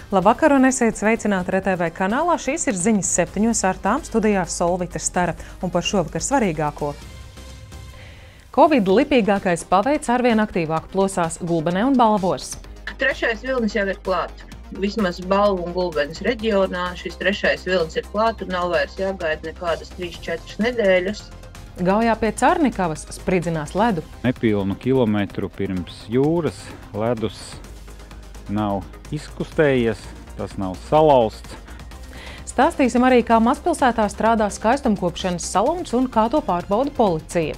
Labvakar un esiet sveicināti RTV kanālā. Šīs ir ziņas 7 ar tām studijā Solvita Stara un par šovakar svarīgāko. Covid lipīgākais paveids arvien aktīvāk plosās Gulbenē un Balvos. Trešais vilnis jau ir klāt. Vismaz Balvu un Gulbenes reģionā šis trešais vilnis ir klāt un nav vairs jāgaida nekādas 3-4 nedēļas. Gaujā pie Carnikavas spridzinās ledu. Nepilnu kilometru pirms jūras ledus nav izkustējies, tas nav salauzts. Stāstīsim arī, kā mazpilsētā strādā skaistumkopšanas salons un kā to pārbauda policija.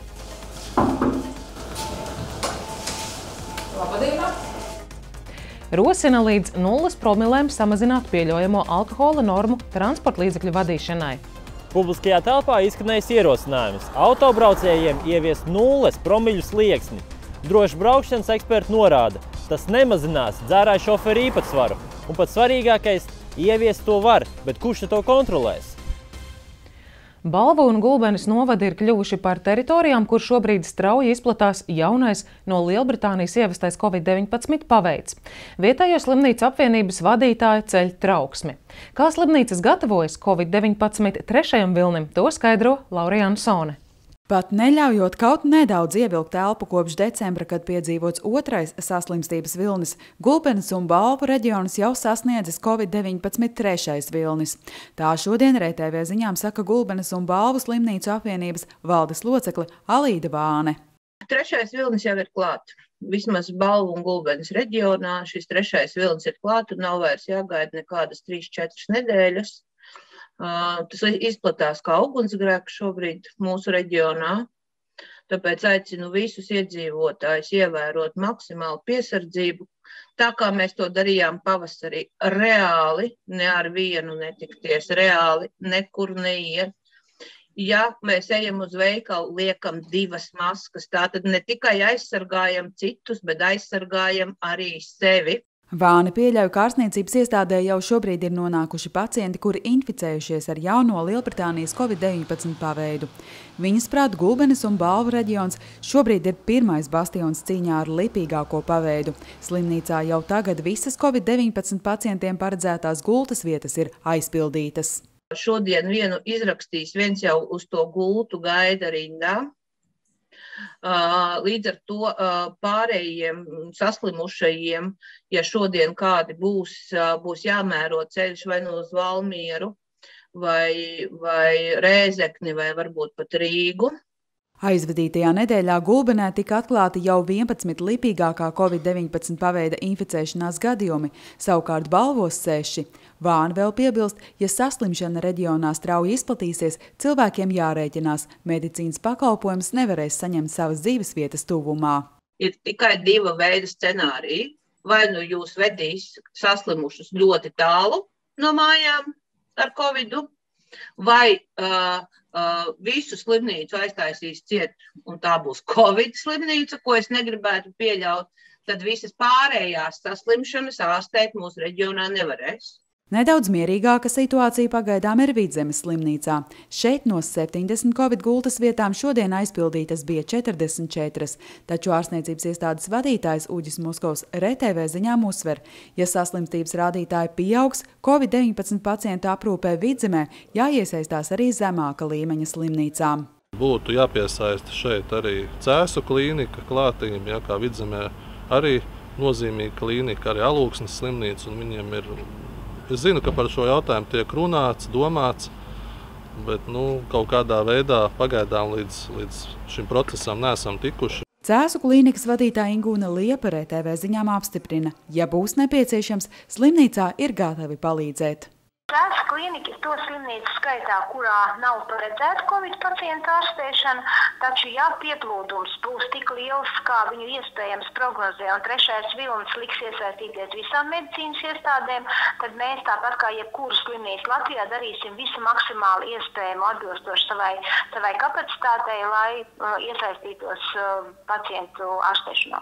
Labadienā! Rosina līdz 0 promilēm samazināt pieļaujamo alkohola normu transporta līdzekļu vadīšanai. Publiskajā telpā izskanējis ierosinājums autobraucējiem ieviest 0 promiļu slieksni. Droši braukšanas eksperti norāda, tas nemazinās dzērāju šoferu īpatsvaru. Un pat svarīgākais, ieviest to var, bet kurš to kontrolēs? Balvu un Gulbenes novadi ir kļuvuši par teritorijām, kur šobrīd strauji izplatās jaunais no Lielbritānijas ievestais Covid-19 paveids. Vietējo slimnīcu apvienības vadītāja ceļ trauksmi. Kā slimnīcas gatavojas Covid-19 trešajam vilnim, to skaidro Laura Jansone. Pat neļaujot kaut nedaudz ievilkt elpu kopš decembra, kad piedzīvots otrais saslimstības vilnis, Gulbenes un Balvu reģionus jau sasniedzis Covid-19 trešais vilnis. Tā šodien RTV ziņām saka Gulbenes un Balvu slimnīcu apvienības valdes locekle Alīda Vāne. Trešais vilnis jau ir klāt. Vismaz Balvu un Gulbenes reģionā šis trešais vilnis ir klāt un nav vairs jāgaida nekādas 3-4 nedēļas. Tas izplatās kā ugunsgrēks šobrīd mūsu reģionā, tāpēc aicinu visus iedzīvotājus ievērot maksimālu piesardzību, tā kā mēs to darījām pavasarī reāli, ne ar vienu netikties, reāli nekur neiet. Ja mēs ejam uz veikalu, liekam 2 maskas, tātad ne tikai aizsargājam citus, bet aizsargājam arī sevi. Vāne pieļauj, ka ārstniecības iestādē jau šobrīd ir nonākuši pacienti, kuri inficējušies ar jauno Lielbritānijas Covid-19 paveidu. Viņas prāt, Gulbenes un Balvu reģions šobrīd ir pirmais bastions cīņā ar lipīgāko paveidu. Slimnīcā jau tagad visas Covid-19 pacientiem paredzētās gultas vietas ir aizpildītas. Šodien vienu izrakstīs, viens jau uz to gultu gaida rindā. Līdz ar to pārējiem saslimušajiem, ja šodien kādi būs jāmēro ceļš vai no uz Valmieru, vai Rēzekni, vai varbūt pat Rīgu. Aizvadītajā nedēļā Gulbenē tika atklāti jau 11 lipīgākā Covid-19 paveida inficēšanās gadījumi, savukārt Balvos 6. Vāne vēl piebilst, ja saslimšana reģionā strauji izplatīsies, cilvēkiem jārēķinās, medicīnas pakalpojums nevarēs saņemt savas dzīvesvietas tuvumā. Ir tikai 2 veidi scenāriji. Vai nu jūs vedīs saslimušus ļoti tālu no mājām ar Covidu, vai visu slimnīcu aiztaisīs ciet, un tā būs Covid slimnīca, ko es negribētu pieļaut, tad visas pārējās saslimšanas ārstēt mūsu reģionā nevarēs. Nedaudz mierīgāka situācija pagaidām ir Vidzemes slimnīcā. Šeit no 70 Covid gultas vietām šodien aizpildītas bija 44, taču ārstniecības iestādes vadītājs Uģis Muskovs RTV ziņām uzsver, ja saslimstības rādītāji pieaugs, Covid-19 pacientu aprūpē Vidzemē jāiesaistās arī zemāka līmeņa slimnīcām. Būtu jāpiesaista šeit arī Cēsu klīnika klātīm, kā Vidzemē arī nozīmīga klīnika, arī Alūksnes slimnīca, un viņiem ir. Es zinu, ka par šo jautājumu tiek runāts, domāts, bet kaut kādā veidā pagaidām līdz šim procesam neesam tikuši. Cēsu klīnikas vadītāja Ingūna Liepa RTV ziņām apstiprina, ja būs nepieciešams, slimnīcā ir gatavi palīdzēt. Cēsu klīnika ir to slimnīcu skaitā, kurā nav paredzēta Covid pacientu ārstēšana, taču, ja pieplūdums būs tik liels, kā viņu iespējams prognozē, un trešais vilnis liks iesaistīties visām medicīnas iestādēm, tad mēs tāpat kā jebkuru slimnīcu Latvijā darīsim visu maksimāli iespējamo atbilstoši savai kapacitātei, lai iesaistītos pacientu ārstēšanā.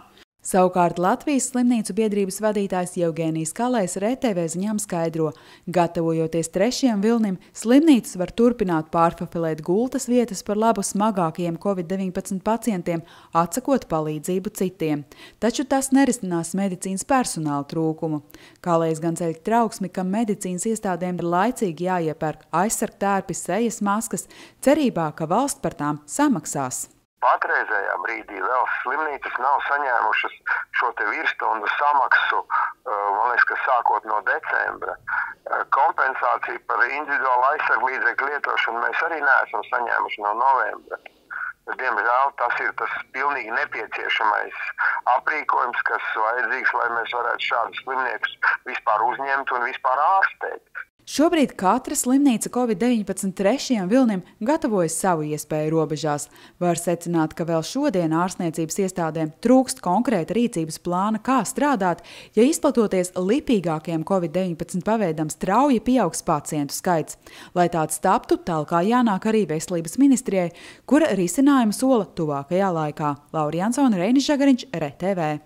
Savukārt Latvijas slimnīcu biedrības vadītājs Jevgenijs Kalējs RTV ziņām skaidro, gatavojoties 3. vilnim, slimnīcas var turpināt pārfafilēt gultas vietas par labu smagākajiem Covid-19 pacientiem, atsakot palīdzību citiem. Taču tas nerisinās medicīnas personāla trūkumu. Kalējs gan ceļ trauksmi, ka medicīnas iestādēm ir laicīgi jāiepērk aizsargtērpi, sejas maskas, cerībā, ka valsts par tām samaksās. Patreizējā brīdī vēl slimnīcas nav saņēmušas šo te virsstundu samaksu, man liekas, ka sākot no decembra. Kompensāciju par individuālu aizsarglīdzekļu lietošanu mēs arī neesam saņēmuši no novembra. Diemžēl tas ir tas pilnīgi nepieciešamais aprīkojums, kas vajadzīgs, lai mēs varētu šādus slimniekus vispār uzņemt un vispār ārstēt. Šobrīd katra slimnīca Covid-19 3. vilnim gatavojas savu iespēju robežās. Var secināt, ka vēl šodien ārstniecības iestādēm trūkst konkrēta rīcības plāna, kā strādāt, ja izplatoties lipīgākiem Covid-19 paveidam strauji pieaugs pacientu skaits. Lai tāds taptu, tālāk jānāk arī Veselības ministrijai, kura risinājumu sola tuvākajā laikā. Laura Jansone, Reinis Žagariņš, RTV.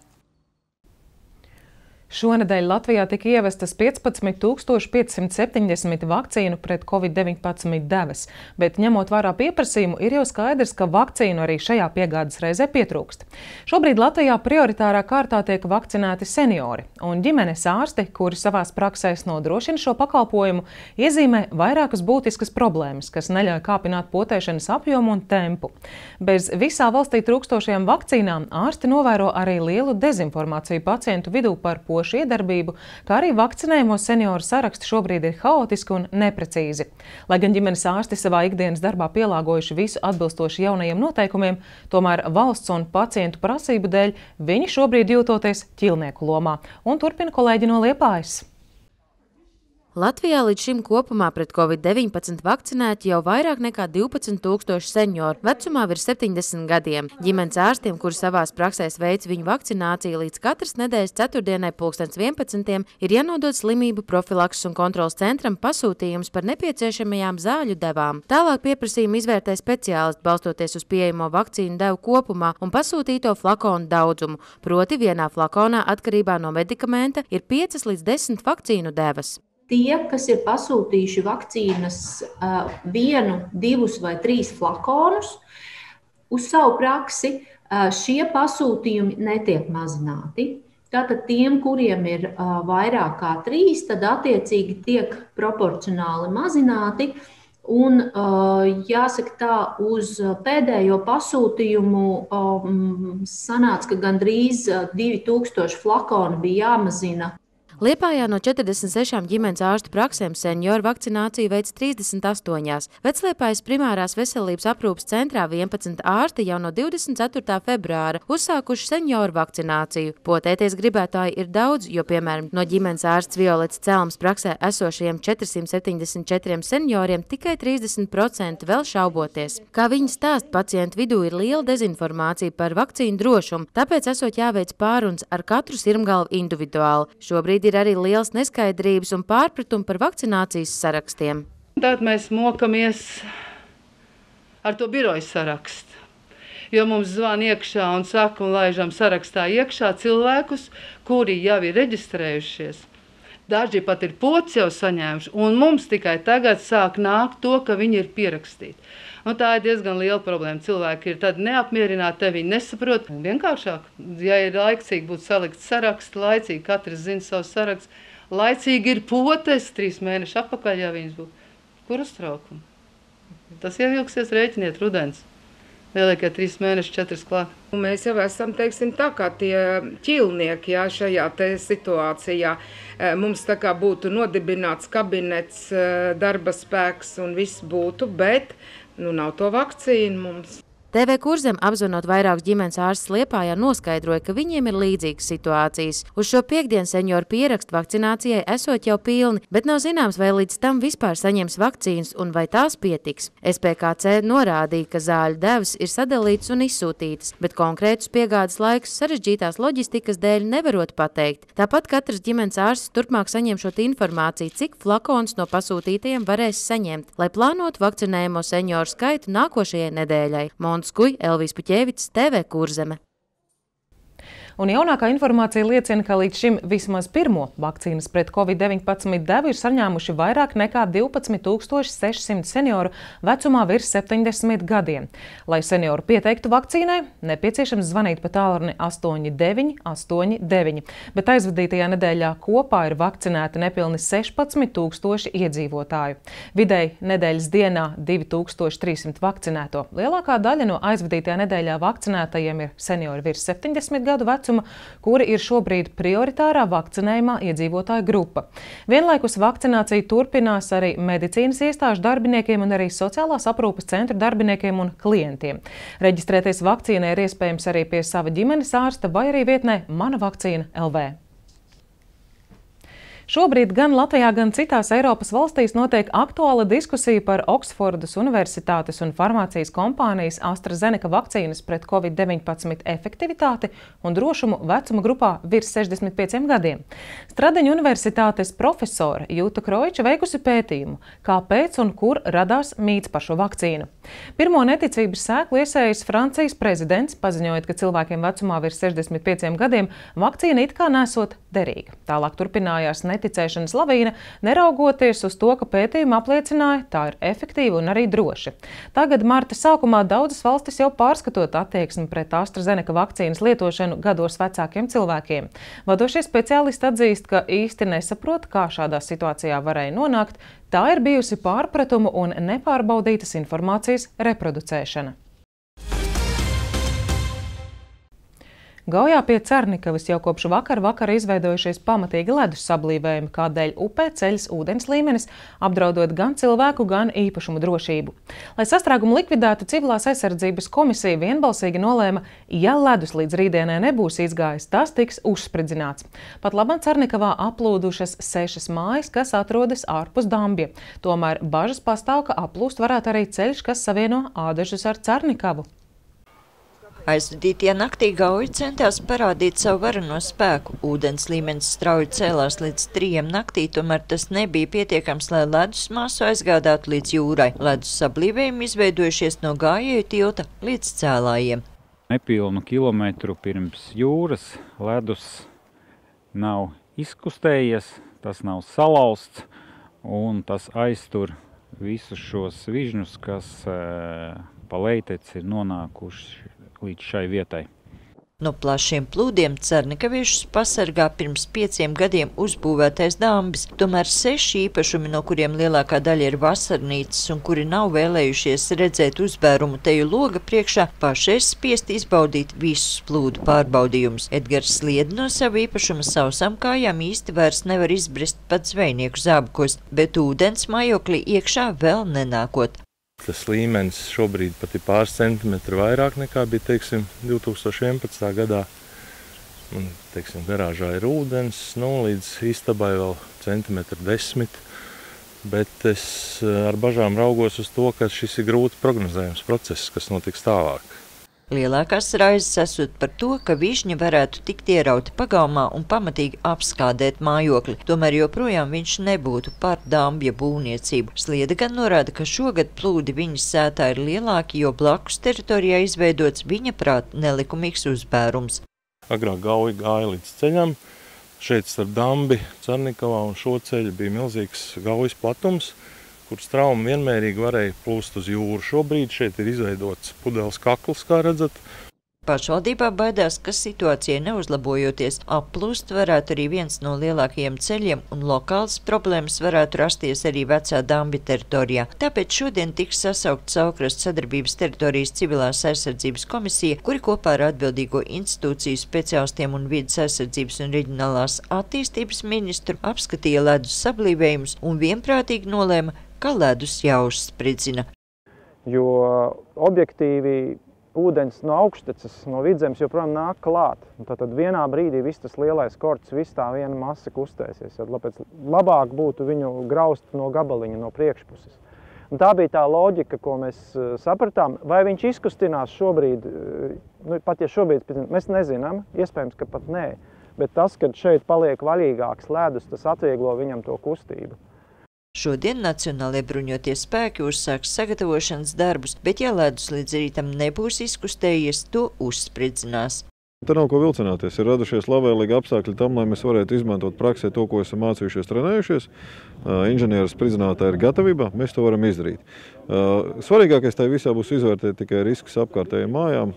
Šonedēļ Latvijā tika ievestas 15,570 vakcīnu pret Covid-19 devas, bet ņemot vērā pieprasījumu, ir jau skaidrs, ka vakcīnu arī šajā piegādes reizē pietrūkst. Šobrīd Latvijā prioritārā kārtā tiek vakcinēti seniori, un ģimenes ārsti, kuri savās praksēs nodrošina šo pakalpojumu, iezīmē vairākas būtiskas problēmas, kas neļauj kāpināt potēšanas apjomu un tempu. Bez visā valstī trūkstošajām vakcīnām ārsti novēro arī lielu dezinformāciju pacientu vidū par iedarbību, kā arī vakcinējumu senioru saraksti šobrīd ir haotiski un neprecīzi. Lai gan ģimenes ārsti savā ikdienas darbā pielāgojuši visu atbilstoši jaunajiem noteikumiem, tomēr valsts un pacientu prasību dēļ viņi šobrīd jūtoties ķilnieku lomā. Un turpina kolēģi no Liepājas. Latvijā līdz šim kopumā pret Covid-19 vakcinēti jau vairāk nekā 12 000 senioru vecumā virs 70 gadiem. Ģimenes ārstiem, kuri savās praksēs veic viņu vakcināciju līdz katras nedēļas ceturtdienai 11:00, ir jānodod slimību profilakses un kontrolas centram pasūtījums par nepieciešamajām zāļu devām. Tālāk pieprasījumu izvērtē speciālisti, balstoties uz pieejamo vakcīnu devu kopumā un pasūtīto flakonu daudzumu. Proti vienā flakonā atkarībā no medikamenta ir 5 līdz 10 vakcīnu devas. Tie, kas ir pasūtījuši vakcīnas 1, 2 vai 3 flakonus uz savu praksi, šie pasūtījumi netiek mazināti. Tātad tiem, kuriem ir vairāk kā 3, tad attiecīgi tiek proporcionāli mazināti. Un jāsaka tā, uz pēdējo pasūtījumu sanāca, ka gandrīz 2000 flakoni bija jāmazina. Liepājā no 46 ģimenes ārstu praksēm senioru vakcināciju veic 38. Vecliepājas primārās veselības aprūpes centrā 11 ārsti jau no 24. februāra uzsākuši senioru vakcināciju. Potēties gribētāji ir daudz, jo, piemēram, no ģimenes ārsts Violetas Celmas praksē esošajiem 474 senioriem tikai 30% vēl šauboties. Kā viņi stāst, pacientu vidū ir liela dezinformācija par vakcīnu drošumu, tāpēc esot jāveic pārunas ar katru sirmgalvu individuāli. Šobrīd ir arī liels neskaidrības un pārpratumi par vakcinācijas sarakstiem. Tad mēs mokamies ar to biroju sarakstu, jo mums zvana iekšā un saka un laižam sarakstā iekšā cilvēkus, kuri jau ir reģistrējušies. Daži pat ir pocis jau saņēmuši, un mums tikai tagad sāk nākt to, ka viņi ir pierakstīti. Un tā ir diezgan liela problēma. Cilvēki ir tad neapmierināti, te viņi nesaprot. Vienkāršāk, ja ir laicīgi būtu salikts saraksts, laicīgi katrs zina savu sarakstu, laicīgi ir potes 3 mēneši atpakaļ, ja viņas būtu. Kur uztraukumi? Tas ievilksies, rēķiniet, rudens. Lielākie 3 mēneši, 4 klāt. Mēs jau esam, teiksim, tā kā tie ķilnieki, jā, šajā te situācijā. Mums tā kā būtu nodibināts kabinets, darba spēks un viss būtu, bet nav to vakcīnu mums. TV Kurzem apzvanot vairākus ģimenes ārstus Liepājā noskaidroja, ka viņiem ir līdzīgas situācijas. Uz šo piekdienu senioru pierakstu vakcinācijai esot jau pilni, bet nav zināms, vai līdz tam vispār saņems vakcīnas un vai tās pietiks. SPKC norādīja, ka zāļu devas ir sadalītas un izsūtītas, bet konkrētus piegādes laikus sarežģītās loģistikas dēļ nevarot pateikt. Tāpat katrs ģimenes ārsts turpmāk saņemšot informāciju, cik flakons no pasūtītajiem varēs saņemt, lai plānotu vakcinējumu senioru skaitu nākošajai nedēļai. Skuj, Elvijas Puķēvics, TV Kurzeme. Un jaunākā informācija liecina, ka līdz šim vismaz pirmo vakcīnas pret Covid-19 devu ir saņēmuši vairāk nekā 12,600 senioru vecumā virs 70 gadiem. Lai senioru pieteiktu vakcīnai, nepieciešams zvanīt pa tālruni 8989, bet aizvadītajā nedēļā kopā ir vakcinēti nepilni 16,000 iedzīvotāju. Vidēji nedēļas dienā 2300 vakcinēto. Lielākā daļa no aizvadītajā nedēļā vakcinētajiem ir seniori virs 70 gadu vecuma, kuri ir šobrīd prioritārā vakcinējumā iedzīvotāju grupa. Vienlaikus vakcinācija turpinās arī medicīnas iestāžu darbiniekiem un arī sociālās aprūpes centru darbiniekiem un klientiem. Reģistrēties vakcīnai ir iespējams arī pie sava ģimenes ārsta vai arī vietnē Mana vakcīna LV. Šobrīd gan Latvijā, gan citās Eiropas valstīs notiek aktuāla diskusija par Oksfordas Universitātes un farmācijas kompānijas AstraZeneca vakcīnas pret Covid-19 efektivitāti un drošumu vecuma grupā virs 65 gadiem. Stradeņu universitātes profesore Jūta Kroiča veikusi pētījumu, kāpēc un kur radās mīts par šo vakcīnu. Pirmo neticības sēklu iesējis Francijas prezidents, paziņojot, ka cilvēkiem vecumā virs 65 gadiem vakcīna it kā nesot derīga. Tālāk turpinājās neticēšanas lavīna, neraugoties uz to, ka pētījumi apliecināja, tā ir efektīva un arī droši. Tagad marta sākumā daudzas valstis jau pārskatot attieksmi pret AstraZeneca vakcīnas lietošanu gados vecākiem cilvēkiem. Vadošie speciālisti atzīst, ka īsti nesaprot, kā šādā situācijā varēja nonākt. Tā ir bijusi pārpratumu un nepārbaudītas informācijas reproducēšana. Gaujā pie Cernikavas jau kopš vakara izveidojušies pamatīgi ledus sablīvējumi, kādēļ upē ceļas ūdens līmenis, apdraudot gan cilvēku, gan īpašumu drošību. Lai sastrēgumu likvidētu, Civilās aizsardzības komisija vienbalsīgi nolēma, ja ledus līdz rītdienai nebūs izgājis, tas tiks uzspridzināts. Pat labam Cernikavā aplūdušas 6 mājas, kas atrodas ārpus Dambja. Tomēr bažas pastāv, ka aplūst varētu arī ceļš, kas savieno Ādažus ar Cernikavu. Aizvadītajā naktī Gauja centās parādīt savu vareno spēku. Ūdens līmenis strauji cēlās līdz 3 naktī, tomēr tas nebija pietiekams, lai ledus masu aizgādātu līdz jūrai. Ledus sablīvējumi izveidojušies no gājēju tilta līdz cēlājiem. Nepilnu kilometru pirms jūras ledus nav izkustējies, tas nav salauzts un tas aiztur visus šos vižņus, kas pa lejteci ir nonākuši līdz šai vietai. No plašiem plūdiem Cernikaviešus pasargā pirms 5 gadiem uzbūvētais dambis. Tomēr 6 īpašumi, no kuriem lielākā daļa ir vasarnīcas un kuri nav vēlējušies redzēt uzbērumu teju loga priekšā, pašais spiest izbaudīt visus plūdu pārbaudījumus. Edgars Sliedi no savu īpašumu sausām kājām īsti vairs nevar izbrist pat zvejnieku zābakos, bet ūdens mājoklī iekšā vēl nenākot. Tas līmenis šobrīd pat ir pāris centimetri vairāk nekā bija, teiksim, 2011. gadā. Un, teiksim, garāžā ir ūdens, līdz istabai vēl 10 centimetri. Bet es ar bažām raugos uz to, ka šis ir grūti prognozējams process, kas notiks tālāk. Lielākās raizes esot par to, ka vižņi varētu tikt ierauti pagalmā un pamatīgi apskādēt mājokli. Tomēr joprojām viņš nebūtu par Dambja būvniecību. Sliede gan norāda, ka šogad plūdi viņas sētā ir lielāki, jo blakus teritorijā izveidots viņa prāt nelikumīgs uzbērums. Agrāk Gauja gāja līdz ceļam. Šeit starp Dambi, Cernikavā un šo ceļu bija milzīgs Gaujas platums, kur straumi vienmērīgi varēja plūst uz jūru. Šobrīd šeit ir izveidots pudeles kakls, kā redzat. Pašvaldībā baidās, ka situācija neuzlabojoties, applūst varētu arī viens no lielākajiem ceļiem un lokāls problēmas varētu rasties arī vecā Dambja teritorijā. Tāpēc šodien tiks sasaukt Savukrastu sadarbības teritorijas Civilās aizsardzības komisija, kuri kopā ar atbildīgo institūciju speciālistiem un vides aizsardzības un reģionālās attīstības ministru apskatīja ledus sablīvējumus un vienprātīgi nolēma, ka ledus jāuzspridzina. Jo objektīvi ūdens no augšteces, no vidzemes joprojām nāk klāt. Tad vienā brīdī viss tas lielais korts, viss tā viena masa kustēsies. Tāpēc labāk būtu viņu graust no gabaliņa, no priekšpuses. Un tā bija tā loģika, ko mēs sapratām. Vai viņš izkustinās šobrīd, pat ja šobrīd, mēs nezinām, iespējams, ka pat nē. Bet tas, kad šeit paliek vaļīgāks ledus, tas atvieglo viņam to kustību. Šodien Nacionālie bruņotie spēki uzsāks sagatavošanas darbus, bet ja ledus līdz rītam nebūs izkustējies, to uzspridzinās. Te nav ko vilcināties. Ir radušies labvēlīgi apstākļi tam, lai mēs varētu izmantot praksē to, ko esam mācījušies, trenējušies. Inženieru spridzinātāji ir gatavībā, mēs to varam izdarīt. Svarīgākais tai visā būs izvērtēt tikai riskus apkārtējiem mājām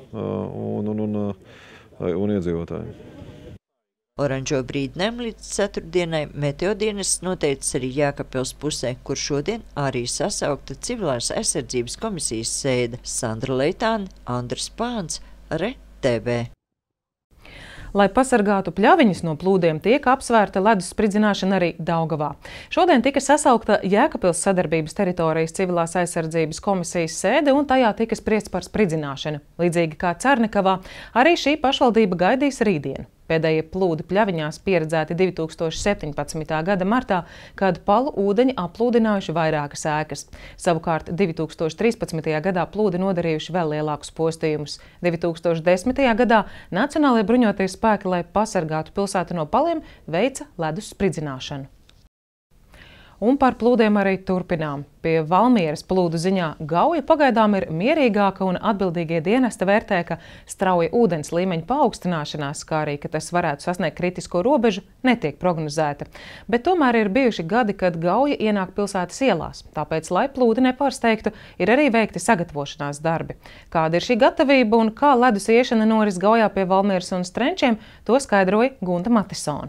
un iedzīvotājiem. Oranžo brīdinājumu līdz ceturtdienai meteodienests noteicis arī Jēkabpils pusē, kur šodien arī sasaukta civilās aizsardzības komisijas sēde. Sandra Leitāne, Andris Pāns, RTV. Lai pasargātu pļaviņus no plūdiem, tiek apsvērta ledus spridzināšana arī Daugavā. Šodien tika sasaukta Jēkabpils sadarbības teritorijas civilās aizsardzības komisijas sēde un tajā tika spriests par spridzināšanu. Līdzīgi kā Cernekavā, arī šī pašvaldība gaidīs rītdienu. Pēdējie plūdi pļaviņās pieredzēti 2017. gada martā, kad palu ūdeņi aplūdinājuši vairākas ēkas. Savukārt 2013. gadā plūdi nodarījuši vēl lielākus postījumus. 2010. gadā Nacionālajie bruņotie spēki, lai pasargātu pilsētu no paliem, veica ledus spridzināšanu. Un par plūdiem arī turpinām. Pie Valmieras plūdu ziņā Gauja pagaidām ir mierīgāka un atbildīgie dienesti vērtē, ka strauja ūdens līmeņa paaugstināšanās, kā arī, ka tas varētu sasniegt kritisko robežu, netiek prognozēta. Bet tomēr ir bijuši gadi, kad Gauja ienāk pilsētas ielās. Tāpēc, lai plūdi nepārsteigtu, ir arī veikti sagatavošanās darbi. Kāda ir šī gatavība un kā ledus iešana noris Gaujā pie Valmieras un Strenčiem, to skaidroja Gunta Matisone.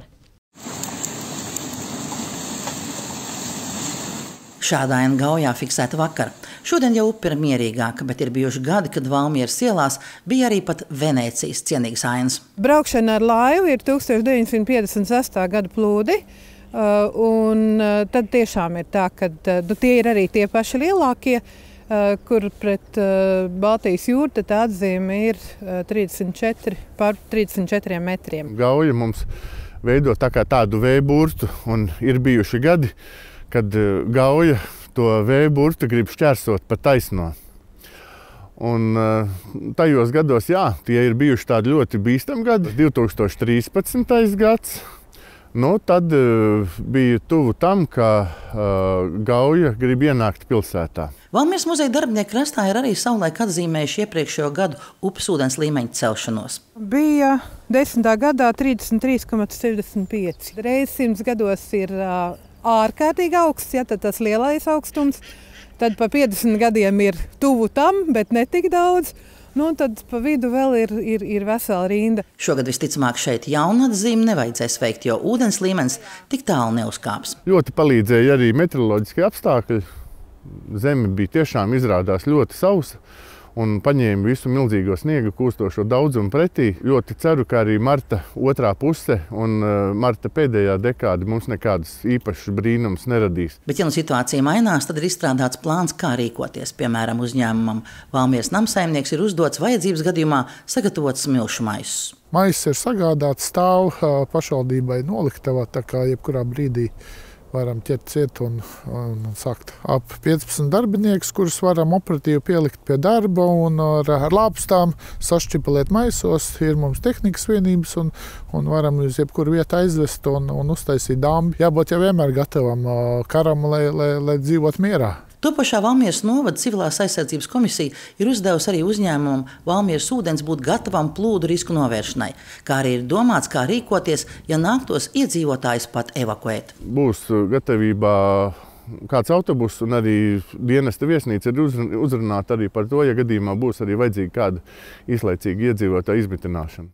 Šādaina Gaujā fiksēta vakar. Šodien jau upe ir mierīgāka, bet ir bijuši gadi, kad Valmieras ielās bija arī pat Venēcijas cienīgas ainas. Braukšana ar laivu ir 1956. gada plūdi, un tad tiešām ir tā, ka tie ir arī tie paši lielākie, kur pret Baltijas jūru tad atzīme ir 34 par 34 metriem. Gauja mums veido tā kā tādu vēja burtu, un ir bijuši gadi, kad Gauja to vēja burtu grib šķērsot pa taisno. Un tajos gados, jā, tie ir bijuši tādi ļoti bīstami gadi. 2013. gads, tad bija tuvu tam, ka Gauja grib ienākt pilsētā. Valmieras muzeja darbinieki krastā ir arī savulaik atzīmējuši iepriekšējo gadu upes ūdens līmeņa celšanos. Bija 10. gadā 33,65. Reiz 100 gados ir ārkārtīgi augsts, ja, tad tas lielais augstums. Tad pa 50 gadiem ir tuvu tam, bet ne tik daudz. Tad pa vidu vēl ir vesela rinda. Šogad visticamāk šeit jaunu atzīmi nevajadzēs veikt, jo ūdens līmenis tik tālu neuzkāps. Ļoti palīdzēja arī meteoroloģiskie apstākļi. Zeme bija tiešām izrādās ļoti sausa un paņēma visu milzīgo sniega kūstošo daudzumu pretī. Ļoti ceru, ka arī marta otrā puse un marta pēdējā dekāde mums nekādas īpašas brīnumus neradīs. Bet, ja situācija mainās, tad ir izstrādāts plāns, kā rīkoties. Piemēram, uzņēmumam Valmieras namsaimnieks ir uzdots vajadzības gadījumā sagatavot smilšu maisus. Maiss ir sagādāts, stāv pašvaldībai noliktavā, tā kā jebkurā brīdī varam ķert ciet un sākt ap 15 darbiniekus, kurus varam operatīvi pielikt pie darba un ar lāpstām sašķipelēt maisos. Ir mums tehnikas vienības un varam uz jebkuru vietu aizvest un uztaisīt dambi. Jābūt jau vienmēr gatavam karam, lai dzīvot mierā. Topošā Valmieras novada civilās aizsardzības komisija ir uzdevusi arī uzņēmumam Valmieras ūdens būt gatavam plūdu risku novēršanai, kā arī ir domāts, kā rīkoties, ja nāktos iedzīvotājus pat evakuēt. Būs gatavībā kāds autobus un arī dienesta viesnīca ir uzrunāta arī par to, ja gadījumā būs arī vajadzīga kāda īslaicīga iedzīvotāja izmitināšana.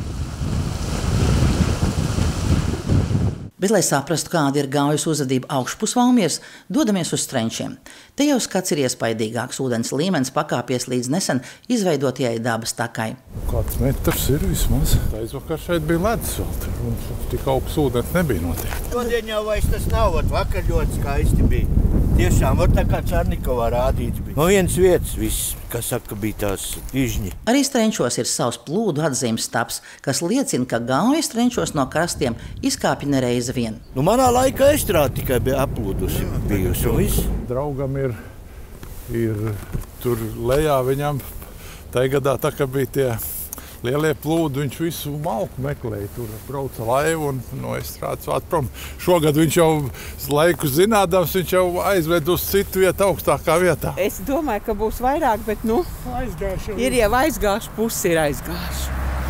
Bet, lai saprastu, kāda ir Gaujas uzvedība augšpus Valmieras, dodamies uz Strenčiem. Te jau skats ir iespaidīgāks, ūdens līmenis pakāpies līdz nesen izveidotajai dabas takai. Kāds metrs ir vismaz. Aizvakar šeit bija ledus vēl, un tik augsts ūdens nebija noteikti. Šodien jau vairs tas nav, vakar ļoti skaisti bija. Tiešām, tā kā Čarnikovā rādīts bija. No vienas vietas viss, kas saka, bija tās ižņi. Arī Strenčos ir savs plūdu atzīmes stabs, kas liecina, ka Gauja Strenčos no krastiem izkāpja nereizi vien. Manā laikā Estrāde tikai bija aplūdusi bijusi un viss. Draugam ir tur lejā viņam, tajā gadā tā, ka bija tie lielie plūdi, viņš visu malku meklēja, tur brauca laivu un no Estrādes vāc prom. Šogad viņš jau laiku zinādams, viņš jau aizved uz citu vietu, augstākā vietā. Es domāju, ka būs vairāk, bet ir jau aizgājuši, pusi ir aizgājuši.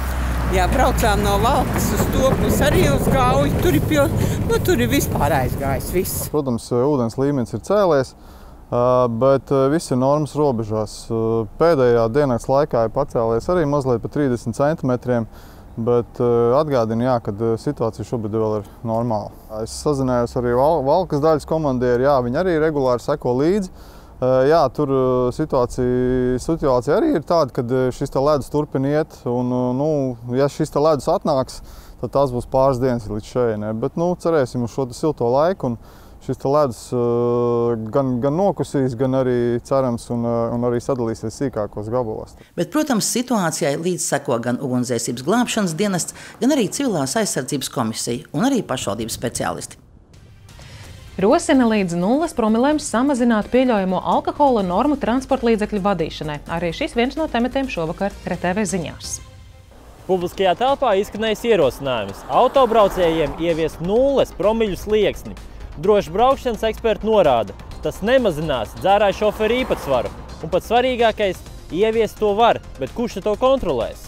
Jā, braucām no Valkas uz to, plus arī uz Gauju. Tur ir vispār aizgājis viss. Protams, ūdens līmenis ir cēlies, bet viss ir normas robežās. Pēdējā diennakts laikā ir pacēlies arī mazliet pa 30 centimetriem, bet atgādinu, jā, kad situācija šobrīd vēl ir normāla. Es sazinājos arī Valkas daļas komandieri, jā, viņi arī regulāri seko līdzi. Jā, tur situācija arī ir tāda, ka šis ledus turpina iet, un, ja šis ledus atnāks, tad tas būs pāris dienas līdz šeit. Bet, cerēsim uz šo silto laiku, un šis ledus gan nokusīs, gan arī cerams, un arī sadalīsies sīkākos gabalos. Bet, protams, situācijai līdz seko gan ugunsdzēsības glābšanas dienests, gan arī civilās aizsardzības komisija un arī pašvaldības speciālisti. Rosina līdz 0 promilēm samazināt pieļaujamo alkohola normu transporta līdzekļu vadīšanai. Arī šis viens no tematiem šovakar RTV ziņās. Publiskajā telpā izskanējis ierosinājums autobraucējiem ieviest 0 promilju slieksni. Droši braukšanas eksperti norāda, tas nemazinās dzērāju šoferu īpatsvaru. Un pat svarīgākais, ieviest to var, bet kurš to kontrolēs?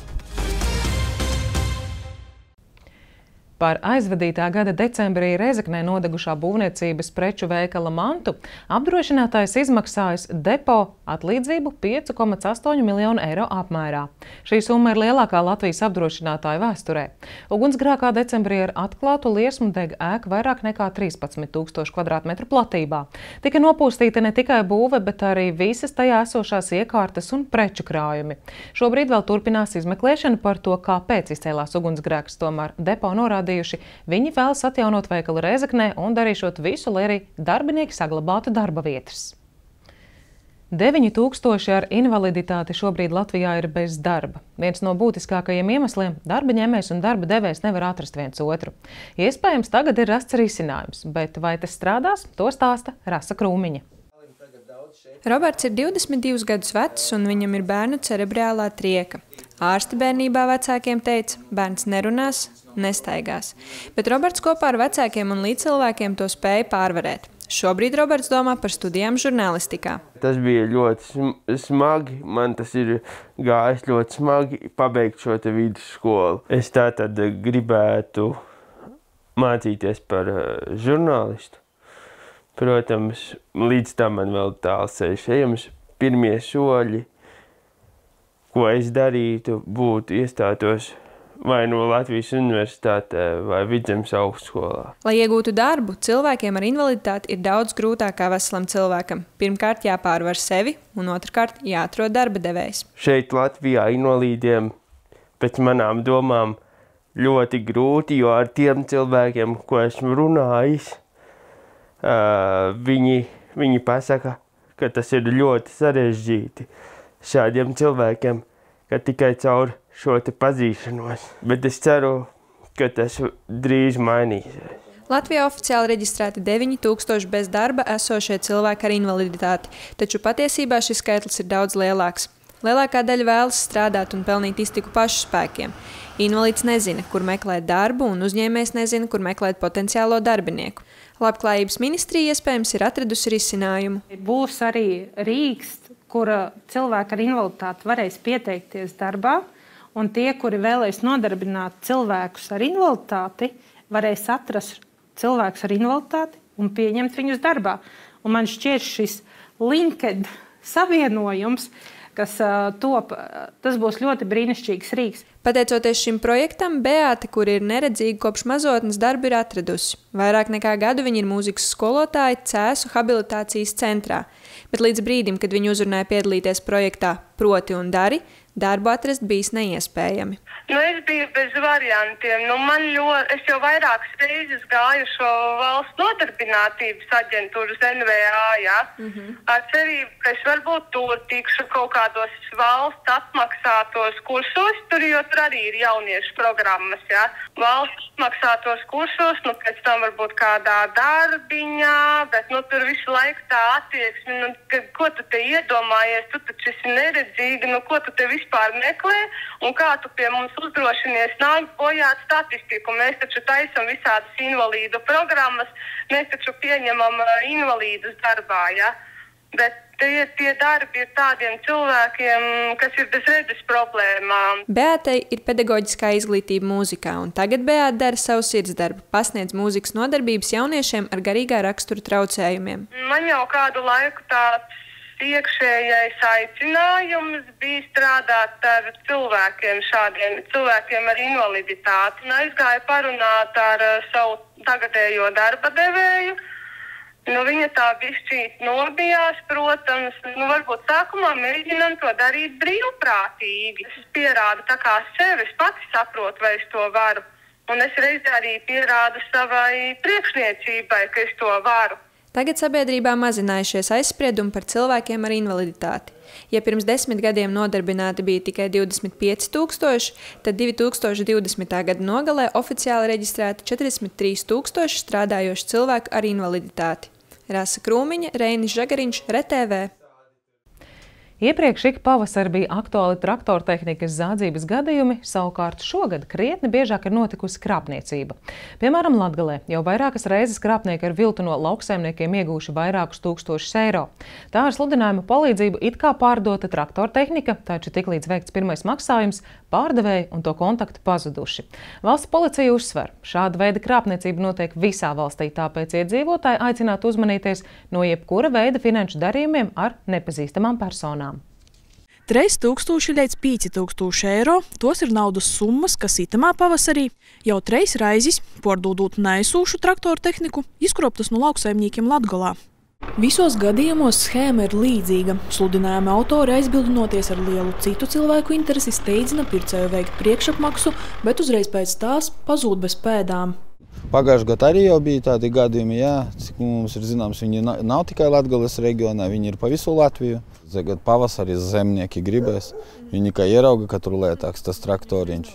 Par aizvadītā gada decembrī Rēzeknē nodegušā būvniecības preču veikala mantu apdrošinātājs izmaksājis depo atlīdzību 5,8 miljonu eiro apmērā. Šī summa ir lielākā Latvijas apdrošinātāja vēsturē. Ugunsgrēkā decembrī ar atklātu liesmu deg ēka vairāk nekā 13,000 kvadrātmetru platībā. Tika nopūstīta ne tikai būve, bet arī visas tajā esošās iekārtas un preču krājumi. Šobrīd vēl turpinās izmeklēšana par to, kāpēc izcēlās ugunsgrēks, tomēr depo norādījuši. Viņi vēlas atjaunot veikalu Rēzeknē un darīšot visu, lai arī darbinieki saglabātu darba vietas. 9000 ar invaliditāti šobrīd Latvijā ir bez darba. Viens no būtiskākajiem iemesliem - darba ņēmējs un darba devējs nevar atrast viens otru. Iespējams, tagad ir rasts risinājums, bet vai tas strādās, to stāsta Rasa Krūmiņa. Roberts ir 22 gadus vecs un viņam ir bērnu cerebrālā trieka. Ārsti bērnībā vecākiem teica, bērns nerunās, nestaigās. Bet Roberts kopā ar vecākiem un līdzcilvēkiem to spēja pārvarēt. Šobrīd Roberts domā par studijām žurnālistikā. Tas bija ļoti smagi, man tas ir gājis ļoti smagi pabeigt šo te vidusskolu. Es tātad gribētu mācīties par žurnālistu. Protams, līdz tam man vēl tāls ceļš ejams. Pirmie soļi, ko es darītu, būtu iestātos vai no Latvijas universitātē vai Vidzemes augstskolā. Lai iegūtu darbu, cilvēkiem ar invaliditāti ir daudz grūtāk kā veselam cilvēkam. Pirmkārt jāpārvar sevi un otrkārt jāatrod darba devējs. Šeit Latvijā invalīdiem pēc manām domām ļoti grūti, jo ar tiem cilvēkiem, ko esmu runājis, viņi pasaka, ka tas ir ļoti sarežģīti šādiem cilvēkiem, ka tikai caur šo te pazīšanos. Bet es ceru, ka tas drīz mainīsies. Latvijā oficiāli reģistrēti 9000 bez darba esošie cilvēki ar invaliditāti, taču patiesībā šis skaitlis ir daudz lielāks. Lielākā daļa vēlas strādāt un pelnīt iztiku pašu spēkiem. Invalīds nezina, kur meklēt darbu, un uzņēmējs nezina, kur meklēt potenciālo darbinieku. Labklājības ministrija iespējams ir atradusi risinājumu. Būs arī Rīgas, kura cilvēki ar invaliditāti varēs pieteikties darbā, un tie, kuri vēlēs nodarbināt cilvēkus ar invaliditāti, varēs atrast cilvēkus ar invaliditāti un pieņemt viņus darbā. Un man šķiet šis LinkedIn savienojums, kas top, tas būs ļoti brīnišķīgs rīks. Pateicoties šim projektam, Beāte, kur ir neredzīga kopš mazotnes, darbu ir atradusi. Vairāk nekā gadu viņa ir mūzikas skolotāja Cēsu habilitācijas centrā. Bet līdz brīdim, kad viņa uzrunāja piedalīties projektā Proti un dari, darbu atrast bijis neiespējami. Es biju bez variantiem. Es jau vairākas reizes gāju šo valsts nodarbinātības aģentūru uz NVA, ja? Ar cerību, ka es varbūt tur tikšu kaut kādos valsts apmaksātos kursos, jo tur arī ir jauniešu programmas, ja? Valsts apmaksātos kursos, pēc tam varbūt kādā darbiņā, bet tur visu laiku tā attieksme, ko tu te iedomājies, tu taču esi neredzīga, ko tu te vispār meklē, un kā tu pie mums uzdrošinies nākt bojāt statistiku. Mēs taču taisam visādas invalīdu programmas, mēs taču pieņemam invalīdus darbā, ja? Bet tie darbi ir tādiem cilvēkiem, kas ir bez redzes problēmām. Beātei ir pedagoģiskā izglītība mūzikā, un tagad Beāte dara savu sirdsdarbu, pasniedz mūzikas nodarbības jauniešiem ar garīgā rakstura traucējumiem. Man jau kādu laiku tāds iekšējais aicinājums bija strādāt ar šādiem cilvēkiem ar invaliditāti. Un aizgāju parunāt ar savu tagadējo darba devēju. Viņa tā bišķīt nobijās, protams. Varbūt sākumā mēģinām to darīt brīvprātīgi. Es pierādu tā kā sevi, es pati saprotu, vai es to varu. Un es reizē arī pierādu savai priekšniecībai, ka es to varu. Tagad sabiedrībā mazinājušies aizspriedumi par cilvēkiem ar invaliditāti. Ja pirms 10 gadiem nodarbināti bija tikai 25,000, tad 2020. gada nogalē oficiāli reģistrēti 43,000 strādājoši cilvēku ar invaliditāti. Rasa Krūmiņa, Reinis Žagariņš, RTV. Iepriekš ik pavasari bija aktuāli traktortehnikas zādzības gadījumi, savukārt šogad krietni biežāk ir notikusi krāpniecība. Piemēram, Latgalē jau vairākas reizes krāpnieki ar viltu no lauksaimniekiem iegūši vairākus tūkstošus eiro. Tā ar sludinājumu palīdzību it kā pārdota traktortehnika, taču tiklīdz veikts pirmais maksājums, pārdevēji un to kontakti pazuduši. Valsts policija uzsver, šāda veida krāpniecība notiek visā valstī, tāpēc iedzīvotāji aicinātu uzmanīties no jebkura veida finanšu darījumiem ar nepazīstamām personām. 3,000 līdz 5,000 eiro. Tos ir naudas summas, kas itamā pavasarī jau 3 reizes, pārdodot neesūšu traktoru tehniku, izkroptas no lauksaimniekiem Latgalā. Visos gadījumos schēma ir līdzīga. Sludinājuma autori aizbildinoties ar lielu citu cilvēku interesi steidzina pircēju veikt priekšapmaksu, bet uzreiz pēc tās pazūd bez pēdām. Pagājušajā gadā arī jau bija tādi gadījumi, cik mums ir zināms, viņi nav tikai Latgales reģionā, viņi ir pa visu Latviju. Tagad pavasarī zemnieki gribēs, viņi kā ierauga, ka tur lētāks tas traktoriņš.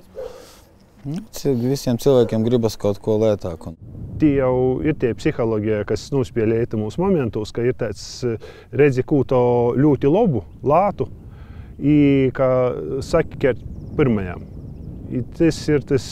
Visiem cilvēkiem gribas kaut ko lētāku. Tie jau ir tie psiholoģija, kas nospēlē mūsu momentos, ka ir tāds redzi kūto ļoti labu, lātu, ka saki ķert pirmajām. Tas ir tas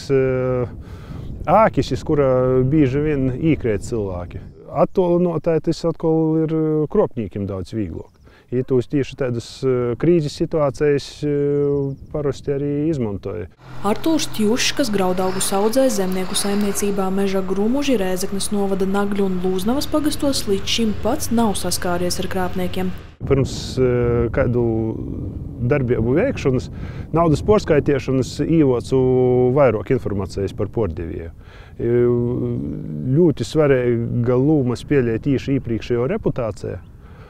ākišis, kura bieži vien īkrēt cilvēki. Attolinotāji tas atkal ir kropņīkiem daudz vieglāk. Ja tos tieši tādas krīzes situācijas parasti arī izmantoja. Artūrs Tjušs, graudaugus audzē zemnieku saimniecībā Meža Grumuži, Rēzeknes novada Nagļu un Lūznavas pagastos, līdz šim pats nav saskāries ar krāpniekiem. Pirms kādu darbību veikšanas, naudas porskaitiešanas ievocu vairāk informācijas par pordevēju. Ļoti svarīga loma spēlē tieši iepriekšējo reputāciju.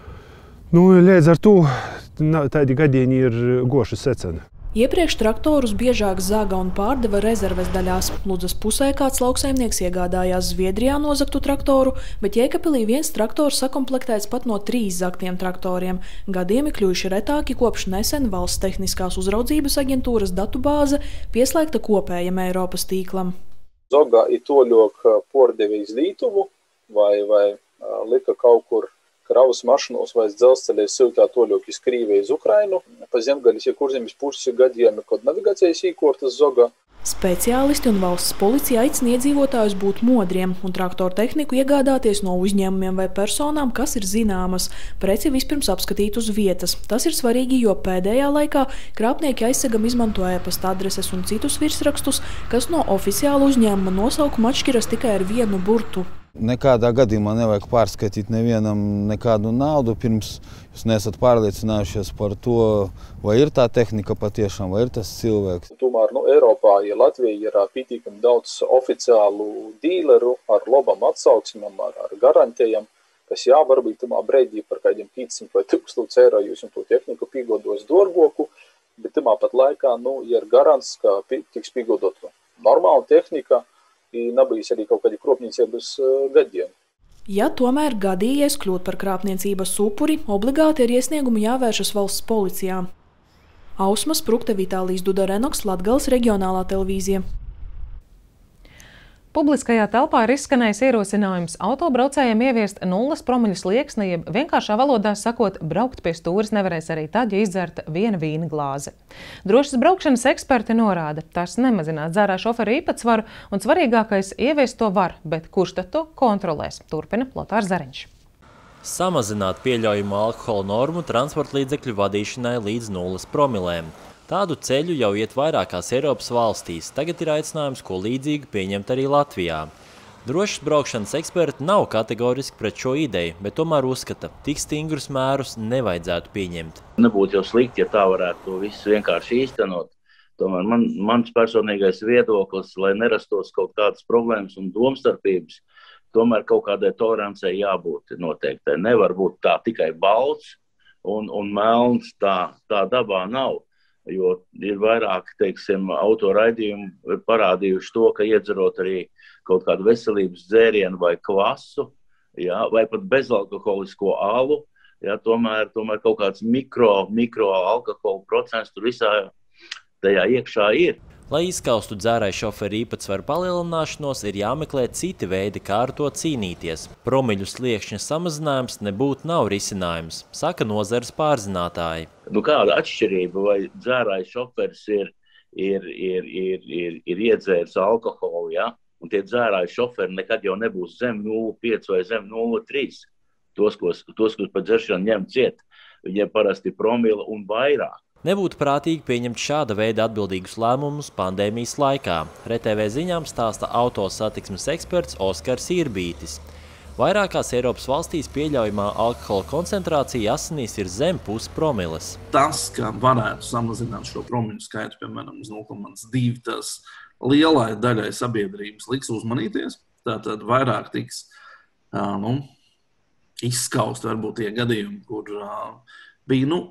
Līdz ar to tādi gadījumi ir goši seceni. Iepriekš traktorus biežāk zaga un pārdeva rezerves daļās. Ludzas pusē kāds lauksaimnieks iegādājās Zviedrijā nozagtu traktoru, bet Jēkabpilī viens traktors sakomplektēts pat no 3 zagtiem traktoriem. Gadījumi kļuvuši retāki kopš nesen Valsts tehniskās uzraudzības aģentūras datubāze pieslēgta kopējam Eiropas tīklam. Zoga ir toļok pordevējs Lītuvu vai lika kaut kur kravas mašinos vai dzelzceļā siltā toļok iz Krīviju uz Ukrainu. Pa zemgaļas, ja kurzemes puses gadījumi, kad navigācijas īkortas Zoga. Speciālisti un valsts policija aicina iedzīvotājus būt modriem un traktoru tehniku iegādāties no uzņēmumiem vai personām, kas ir zināmas. Preci vispirms apskatīt uz vietas. Tas ir svarīgi, jo pēdējā laikā krāpnieki aizsegam izmanto e-pasta adreses un citus virsrakstus, kas no oficiāla uzņēmuma nosaukuma atšķiras tikai ar vienu burtu. Nekādā gadījumā nevajag pārskatīt nevienam nekādu naudu, pirms jūs nesat pārliecinājušies par to, vai ir tā tehnika patiešām, vai ir tas cilvēks. Tomēr Eiropā, ja Latvija ir pietiekami daudz oficiālu dīleru ar labam atsauksmam, ar garantējam, kas varbūt tamā breidī par kādiem 500 vai 1000 eiro jūs to tehniku pīgodos dārgoku, bet tamā pat laikā, ir garants, ka tiks pīgodot normāla tehnika, nebija arī kaut kādi kropniecības gadījumi. Ja tomēr gadījies kļūt par krāpniecības upuri, obligāti ar iesniegumu jāvēršas valsts policijā. Ausma Sprukte, Vitālijs Dudarenoks, Latgales reģionālā televīzija. Publiskajā telpā ir izskanējis ierosinājums autobraucējiem ieviest 0 promļu slieksni, jeb vienkāršā valodā sakot, braukt pie stūres nevarēs arī tad, ja izdzerta viena vīna glāze. Drošas braukšanas eksperti norāda, tas nemazinās dzērā šoferu īpatsvaru un svarīgākais ieviest to var, bet kurš tad to kontrolēs? Turpina Lotārs Zariņš. Samazināt pieļaujamo alkohola normu transporta līdzekļu vadīšanai līdz 0 promilēm. Tādu ceļu jau iet vairākās Eiropas valstīs. Tagad ir aicinājums, ko līdzīgu pieņemt arī Latvijā. Drošas braukšanas eksperti nav kategoriski pret šo ideju, bet tomēr uzskata, tik stingrus mērus nevajadzētu pieņemt. Nebūtu jau slikti, ja tā varētu visu vienkārši īstenot. Tomēr mans personīgais viedoklis, lai nerastos kaut kādas problēmas un domstarpības, tomēr kaut kādai tolerancei jābūt noteiktai. Nevar būt tā tikai balts un melns, tā dabā nav. Jo ir vairāk, teiksim, autoraidījumi parādījuši to, ka iedzerot arī kaut kādu veselības dzērienu vai kvasu, vai pat bezalkoholisko alu, tomēr kaut kāds mikro alkohola procents tur visā tajā iekšā ir. Lai izskaustu dzērāju šoferu īpatsvaru palielināšanos, ir jāmeklē citi veidi, kā ar to cīnīties. Promiļu sliekšņa samazinājums nebūtu nav risinājums, saka nozares pārzinātāji. Kāda atšķirība, vai dzērājs šoferis ir iedzēris alkoholu, un tie dzērāju šoferi nekad jau nebūs zem 0,5 vai zem 0,3. Tos, kurus par dzeršanu ņem ciet, viņiem parasti promila un vairāk. Nebūtu prātīgi pieņemt šāda veida atbildīgus lēmumus pandēmijas laikā. RTV ziņām stāsta autosatiksmes eksperts Oskars Irbītis. Vairākās Eiropas valstīs pieļaujamā alkohola koncentrācija asinīs ir zem 0,5 promiles. Tas, ka varētu samazināt šo promiļu skaitu, piemēram, uz 0,2, tas lielai daļai sabiedrības liks uzmanīties. Tātad vairāk tiks izskaust varbūt tie gadījumi, kur bija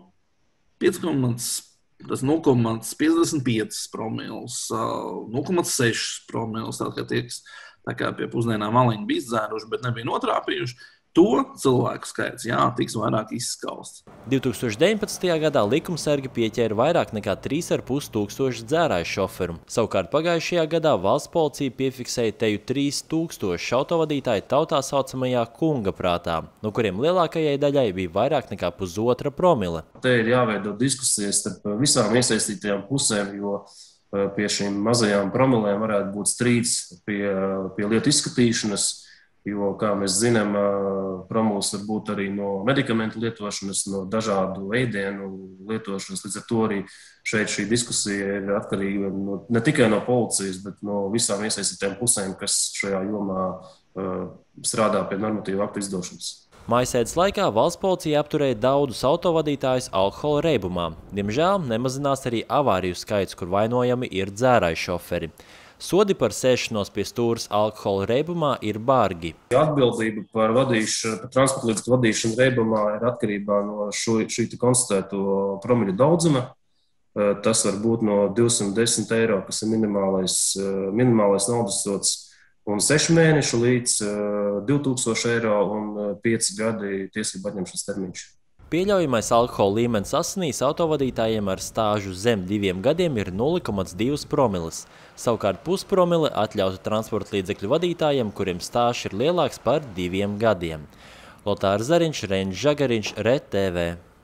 0,55 promils, 0,6 promils, tā kā pie pusdienām maliņi bija izdzēruši, bet nebija notrāpījuši. To cilvēku skaits, tiks vairāk izskausts. 2019. gadā likumsargi pieķēra vairāk nekā 3,5 tūkstoši dzērāju šoferu. Savukārt pagājušajā gadā valsts policija piefiksēja teju 3,000 autovadītāju tautā saucamajā kunga prātā, no kuriem lielākajai daļai bija vairāk nekā 0,5 promile. Te ir jāveido diskusijas starp visām iesaistītajām pusēm, jo pie šīm mazajām promilēm varētu būt strīds pie lietu izskatīšanas. Jo, kā mēs zinām, promils var būt arī no medikamentu lietošanas, no dažādu ēdienu lietošanas. Līdz ar to arī šeit šī diskusija ir atkarīga ne tikai no policijas, bet no visām iesaistītām pusēm, kas šajā jomā strādā pie normatīvu aktu izdošanas. Mājasēdes laikā valsts policija apturēja daudzus autovadītājus alkohola reibumā. Diemžēl nemazinās arī avāriju skaits, kur vainojami ir dzērāju šoferi. Sodi par sēšanos pie stūres alkohola reibumā ir bargi. Atbildība par transporta līdzekļu vadīšanu reibumā ir atkarībā no šī konstatēto promiļu daudzuma. Tas var būt no 210 eiro, kas ir minimālais naudas sods, un 6 mēnešu līdz 2000 eiro un 5 gadi tiesību atņemšanas termiņš. Pieļaujamais alkohola līmenis asinīs autovadītājiem ar stāžu zem 2 gadiem ir 0,2 promiles. Savukārt 0,5 promile atļautu transporta līdzekļu vadītājiem, kuriem stāžs ir lielāks par 2 gadiem. Lotārs Zariņš, Reņģis Žagariņš, RTV.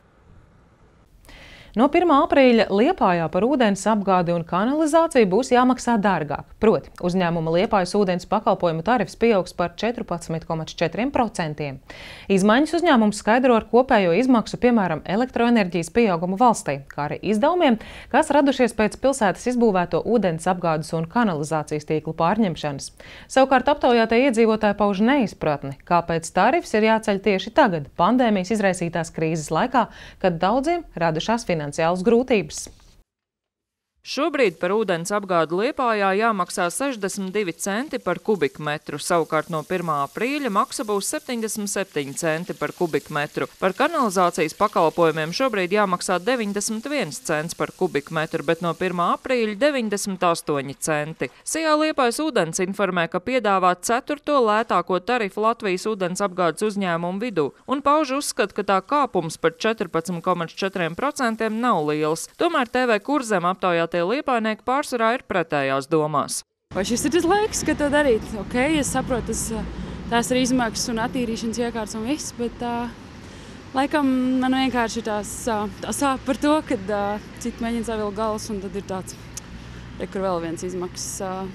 No 1. aprīļa Liepājā par ūdens apgādi un kanalizāciju būs jāmaksā dārgāk. Proti, uzņēmuma Liepājas ūdens pakalpojumu tarifs pieaugs par 14,4%. Izmaiņas uzņēmums skaidro ar kopējo izmaksu, piemēram, elektroenerģijas pieaugumu valstī, kā arī izdevumiem, kas radušies pēc pilsētas izbūvēto ūdens apgādes un kanalizācijas tīklu pārņemšanas. Savukārt aptaujātie iedzīvotāji pauž neizpratni, kāpēc tarifs ir jāceļ tieši tagad, pandēmijas izraisītās krīzes laikā, kad daudziem radušās finansiālas grūtības. Šobrīd par ūdens apgādi Liepājā jāmaksā 62 centi par kubikmetru, savukārt no 1. aprīļa maksa būs 77 centi par kubikmetru. Par kanalizācijas pakalpojumiem šobrīd jāmaksā 91 cents par kubikmetru, bet no 1. aprīļa 98 centi. Sijā Liepājas ūdens informē, ka piedāvā 4. lētāko tarifu Latvijas ūdens apgādes uzņēmumu vidū un pauž uzskata, ka tā kāpums par 14,4% nav liels. Tomēr TV Kurzem aptaujātie liepājnieki pārsvarā ir pretējās domās. Vai šis ir tas laiks, ka to darīt? Ok, es saprotu, tās ir izmaksas un attīrīšanas iekārtas un viss, bet laikam man vienkārši ir tā sāp par to, kad citi mēģina savilkt galus un tad ir tāds, kur vēl viens izmaksas.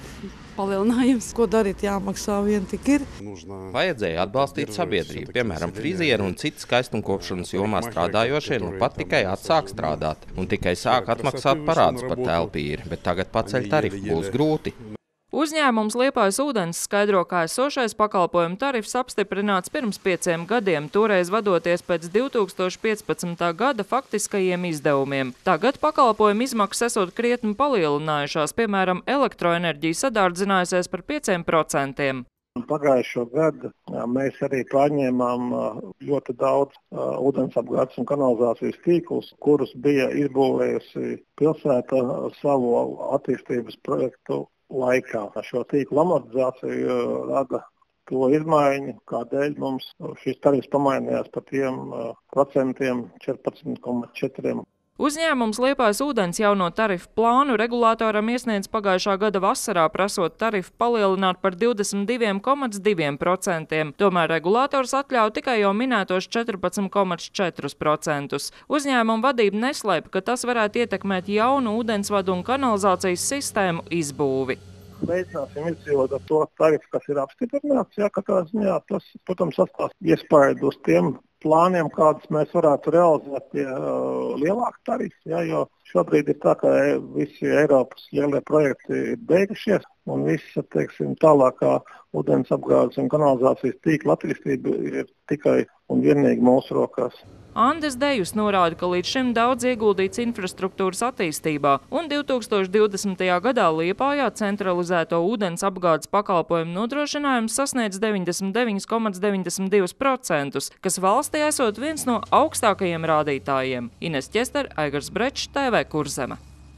palielinājums. Ko darīt, jāmaksā vien tik ir. Vajadzēja atbalstīt sabiedrību. Piemēram, frizieri un citi skaistumkopšanas jomā strādājošie pat tikai atsāk strādāt un tikai sāk atmaksāt parādus par telpīri, bet tagad paceļ tarifu būs grūti. Uzņēmums Liepājas ūdens skaidro, ka esošais pakalpojumu tarifs apstiprināts pirms 5 gadiem, toreiz vadoties pēc 2015. gada faktiskajiem izdevumiem. Tagad pakalpojumu izmaksas esot krietni palielinājušās, piemēram, elektroenerģija sadārdzinājusies par 5%. Pagājušo gadu mēs arī pārņēmām ļoti daudz ūdensapgādes un kanalizācijas tīklus, kurus bija izbūvējusi pilsēta savu attīstības projektu laikā. Šo tīklu amortizāciju rada to izmaiņu, kādēļ mums šis tarifs pamainījās par tiem procentiem 14,4%. Uzņēmums Liepājas ūdens jauno tarifu plānu regulātoram iesniedz pagājušā gada vasarā, prasot tarifu palielināt par 22,2%. Tomēr regulātors atļauj tikai jau minētos 14,4%. Uzņēmuma vadība neslēp, ka tas varētu ietekmēt jaunu ūdensvadu un kanalizācijas sistēmu izbūvi. Mēģināsim izdzīvot ar to tarifu, kas ir apstiprināts. Jā, katrā ziņā tas, protams, atstās iespaidu uz tiem plāniem, kādus mēs varētu realizēt pie lielāka tarifa, jo šobrīd ir tā, ka visi Eiropas lielie projekti ir beigušies un visa, tālākā ūdensapgādes un kanalizācijas tīkla attīstība ir tikai un vienīgi mūsu rokās. Andis Dejus norāda, ka līdz šim daudz ieguldīts infrastruktūras attīstībā, un 2020. gadā Liepājā centralizēto ūdens apgādes pakalpojumu nodrošinājums sasniedz 99,92%, kas valstī esot viens no augstākajiem rādītājiem. Ines Ķester, Aigars Brečs, TV Kurzeme.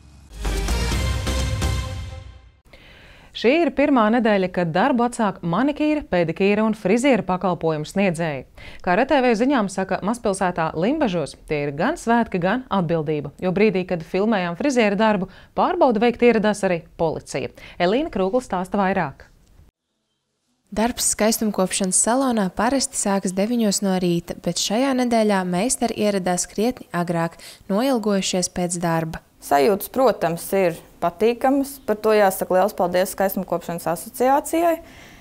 Šī ir pirmā nedēļa, kad darbu atsāk manikīra, pedikīra un friziera pakalpojumu sniedzēji. Kā RTV ziņām saka mazpilsētā Limbažos, tie ir gan svētki, gan atbildība, jo brīdī, kad filmējām friziera darbu, pārbaudu veikt ieradās arī policija. Elīna Krūgla stāsta vairāk. Darbs skaistumkopšanas salonā parasti sākas 9 no rīta, bet šajā nedēļā meistari ieradās krietni agrāk, noilgojušies pēc darba. Sajūtas, protams, ir patīkamas. Par to jāsaka liels paldies Skaistumkopšanas asociācijai.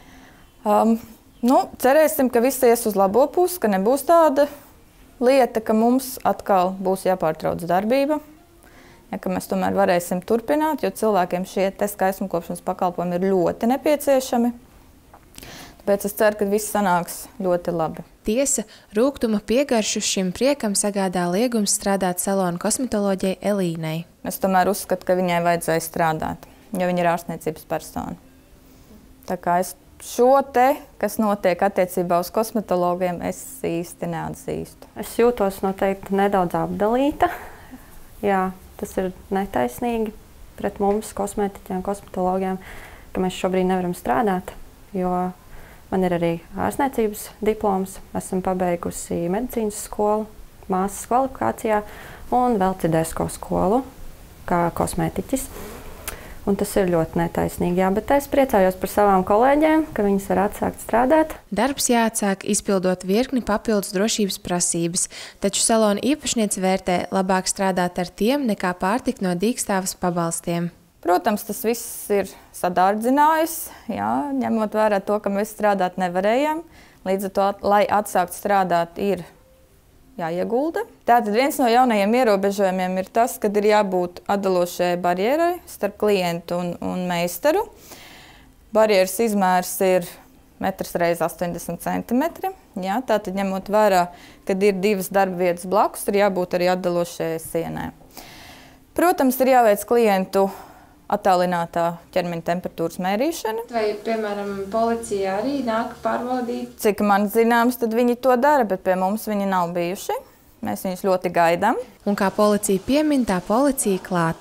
Cerēsim, ka viss ies uz labo pusi, ka nebūs tāda lieta, ka mums atkal būs jāpārtrauc darbība. Ka mēs tomēr varēsim turpināt, jo cilvēkiem šie skaistumkopšanas pakalpojumi ir ļoti nepieciešami. Tāpēc es ceru, ka viss sanāks ļoti labi. Tiesa, rūgtuma piegaršu šim priekam sagādā liegums strādāt salona kosmetoloģijai Elīnai. Es tomēr uzskatu, ka viņai vajadzēja strādāt, jo viņa ir ārstniecības persona. Tā kā es šo kas notiek attiecībā uz kosmetologiem, es īsti neatzīstu. Es jūtos noteikti nedaudz apdalīta. Jā, tas ir netaisnīgi pret mums, kosmetiķiem, kosmetologiem, ka mēs šobrīd nevaram strādāt, jo man ir arī ārstniecības diploms, esmu pabeigusi medicīnas skolu, māsas kvalifikācijā un vēl Cidesko skolu kā kosmētiķis. Un tas ir ļoti netaisnīgi, jā, bet es priecājos par savām kolēģiem, ka viņas var atsākt strādāt. Darbs jāatsāk izpildot virkni papildus drošības prasības, taču salona īpašniece vērtē labāk strādāt ar tiem, nekā pārtikt no dīkstāves pabalstiem. Protams, tas viss ir sadārdzinājis, ņemot vērā to, ka mēs strādāt nevarējam. Līdz ar to, lai atsākt strādāt, ir jāiegulda. Tātad viens no jaunajiem ierobežojumiem ir tas, kad ir jābūt atdalošai barjerai starp klientu un meistaru. Barjeras izmērs ir 1,80 centimetri. Tātad ņemot vērā, kad ir divas darba vietas blakus, ir jābūt arī atdalošai sienai. Protams, ir jāveic klientu attālinātā ķermeņa temperatūras mērīšana. Vai, piemēram, policija arī nāk pārbaudīt? Cik man zināms, tad viņi to dara, bet pie mums viņi nav bijuši. Mēs viņus ļoti gaidām. Un kā policija piemin, tā policija klāt.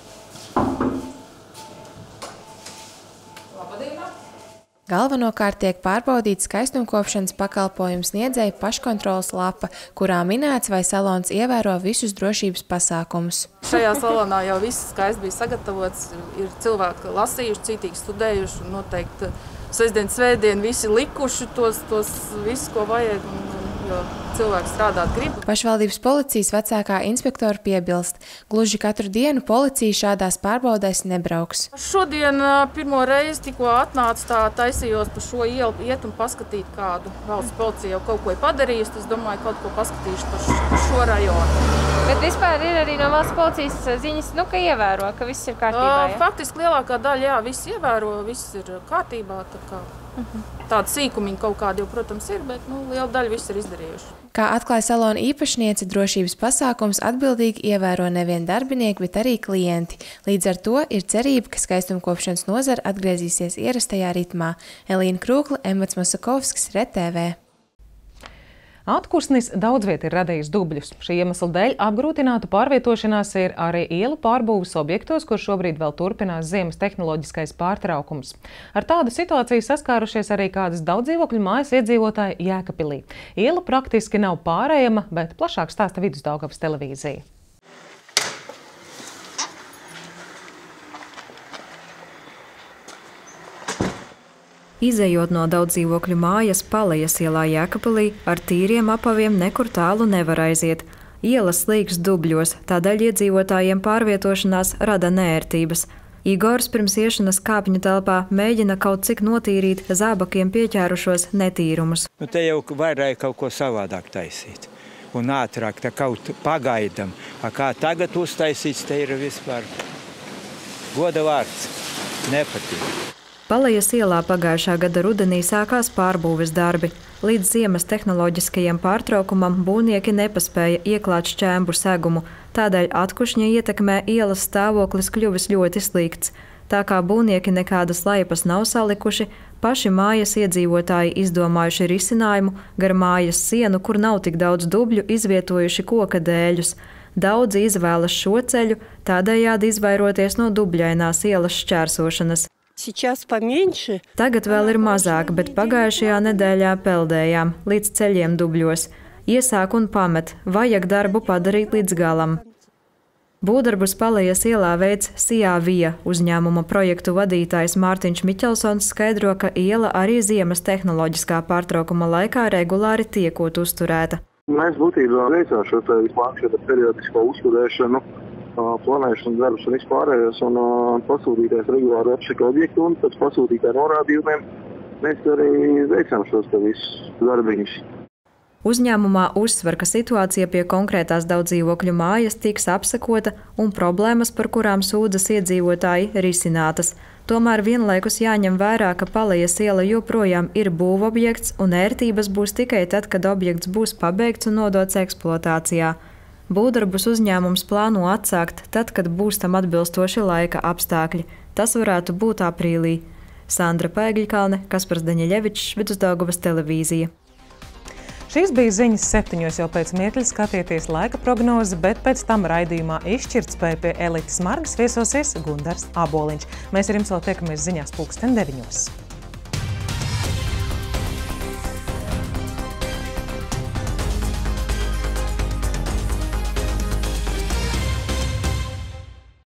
Galvenokārt tiek pārbaudīts skaistumkopšanas pakalpojumu sniedzēju paškontroles lapa, kurā minēts, vai salons ievēro visus drošības pasākumus. Šajā salonā jau viss skaisti bija sagatavots, ir cilvēki lasījuši, citīgi studējuši, un noteikti sestdien, svētdien visi likuši tos visu, ko vajag. Un jo cilvēki strādāt grib. Pašvaldības policijas vecākā inspektora piebilst, gluži katru dienu policija šādās pārbaudēs nebrauks. Šodien pirmo reizi tikko atnāca tā taisījos pa šo ielu iet un paskatīt kādu. Valsts policija jau kaut ko ir padarījusi, es domāju, kaut ko paskatīšu par šo rajonu. Bet vispār ir arī no valsts policijas ziņas, ka ievēro, ka viss ir kārtībā, ja? Faktiski lielākā daļa, jā, viss ievēro, viss ir kārtībā, tā kā tāda sīkumiņa kaut kāda jau, protams, ir, bet liela daļa viss ir izdarījuši. Kā atklāja salona īpašniece, drošības pasākums atbildīgi ievēro nevien darbinieki, bet arī klienti. Līdz ar to ir cerība, ka skaistumkopšanas nozara atgriezīsies ierastajā ritmā. Elīna Krūkle, Emats Mosakovskis, RTV. Atkursnis daudz viet ir radījis dubļus. Šī iemesla dēļ apgrūtināta pārvietošanās ir arī ielu pārbūves objektos, kur šobrīd vēl turpinās ziemas tehnoloģiskais pārtraukums. Ar tādu situāciju saskārušies arī kādas daudzdzīvokļu mājas iedzīvotāji Jēkabpilī. Iela praktiski nav pārējama, bet plašāk stāsta Vidusdaugavas televīzija. Izejot no daudzdzīvokļu mājas Palejas ielā Jēkabpilī, ar tīriem apaviem nekur tālu nevar aiziet. Ielas slīkst dubļos, tādēļ iedzīvotājiem pārvietošanās rada neērtības. Igors pirms iešanas kāpņu telpā mēģina kaut cik notīrīt zābakiem pieķērušos netīrumus. Te jau vairāk kaut ko savādāk taisīt un ātrāk, tā kaut pagaidam. Kā tagad uztaisīts, te ir vispār goda vārds. Nepatīk. Palejas ielā pagājušā gada rudenī sākās pārbūves darbi. Līdz ziemas tehnoloģiskajam pārtraukumam būvnieki nepaspēja ieklāt šķēmbu segumu, tādēļ atkušņa ietekmē ielas stāvoklis kļuvis ļoti slikts. Tā kā būvnieki nekādas laipas nav salikuši, paši mājas iedzīvotāji izdomājuši risinājumu gar mājas sienu, kur nav tik daudz dubļu, izvietojuši koka dēļus. Daudzi izvēlas šo ceļu, tādējādi izvairoties no dubļainās ielas šķērsošanas. Tagad vēl ir mazāk, bet pagājušajā nedēļā peldējām līdz ceļiem dubļos. Iesāk un pamet, vajag darbu padarīt līdz galam. Būvdarbus Palejas ielā veids Sijā Vija uzņēmuma projektu vadītājs Mārtiņš Miķelsons skaidro, ka iela arī ziemas tehnoloģiskā pārtraukuma laikā regulāri tiekot uzturēta. Mēs būtībā veicām šo periodisko uzturēšanu, planēšanas darbus un vispārējos un pasūtīties regulāri apšaka objektu un pēc pasūtītā norādījumiem mēs arī veicām šos visus darbiņus. Uzņēmumā uzsver, ka situācija pie konkrētās daudzdzīvokļu mājas tiks apsekota un problēmas, par kurām sūdzas iedzīvotāji, risinātas. Tomēr vienlaikus jāņem vērā, ka Palejas iela joprojām ir būvobjekts un ērtības būs tikai tad, kad objekts būs pabeigts un nodots eksploatācijā. Būvdarbus uzņēmums plāno atsākt tad, kad būs tam atbilstoši laika apstākļi. Tas varētu būt aprīlī. Sandra Paigļkalne, Kaspars Daņeļevičs, Vidusdaugavas televīzija. Šīs bija ziņas 7, jau pēc mirkļa skatieties laika prognozi, bet pēc tam raidījumā izšķirtspēja pie Elites Margas viesosies Gundars Āboliņš. Mēs ar jums vēl tiekamies ziņās 9:00.